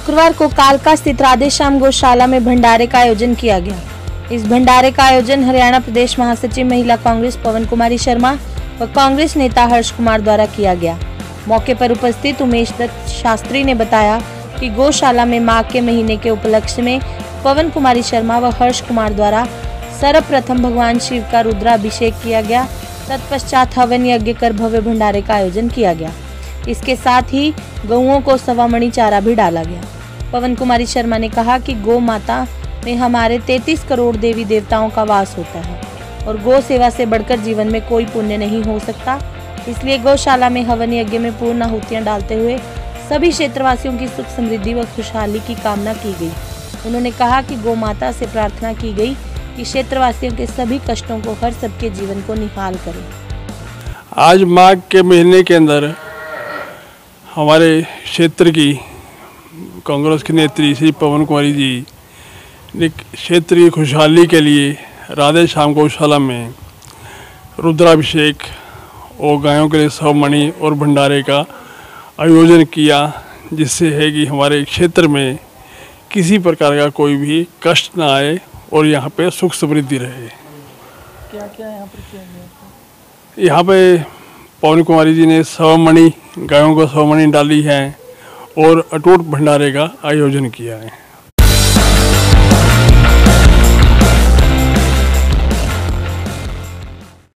शुक्रवार को कालका स्थित राधेश्याम गौशाला में भंडारे का आयोजन किया गया। इस भंडारे का आयोजन हरियाणा प्रदेश महासचिव महिला कांग्रेस पवन कुमारी शर्मा व कांग्रेस नेता हर्ष कुमार द्वारा किया गया। मौके पर उपस्थित उमेश दत्त शास्त्री ने बताया कि गौशाला में माघ के महीने के उपलक्ष्य में पवन कुमारी शर्मा व हर्ष कुमार द्वारा सर्वप्रथम भगवान शिव का रुद्राभिषेक किया गया। तत्पश्चात हवन यज्ञ कर भव्य भंडारे का आयोजन किया गया। इसके साथ ही गौओं को सवामणि चारा भी डाला गया। पवन कुमारी शर्मा ने कहा कि गौ माता में हमारे 33 करोड़ देवी देवताओं का वास होता है और गौ सेवा से बढ़कर जीवन में कोई पुण्य नहीं हो सकता। इसलिए गौशाला में हवन यज्ञ में पूर्ण आहुतियां डालते हुए सभी क्षेत्रवासियों की सुख समृद्धि व खुशहाली की कामना की गई। उन्होंने कहा कि गौ माता से प्रार्थना की गई कि क्षेत्रवासियों के सभी कष्टों को हर सबके जीवन को निहाल करे। आज माघ के महीने के अंदर हमारे क्षेत्र की कांग्रेस की नेत्री श्री पवन कुमारी जी ने क्षेत्र की खुशहाली के लिए राधेश्याम गौशाला में रुद्राभिषेक और गायों के लिए सवामणि और भंडारे का आयोजन किया, जिससे है कि हमारे क्षेत्र में किसी प्रकार का कोई भी कष्ट ना आए और यहाँ पे सुख समृद्धि रहे। क्या क्या यहाँ पर किया गया? यहाँ पे पवन कुमारी जी ने सवामणि गायों को सवामणि डाली है और अटूट भंडारे का आयोजन किया है।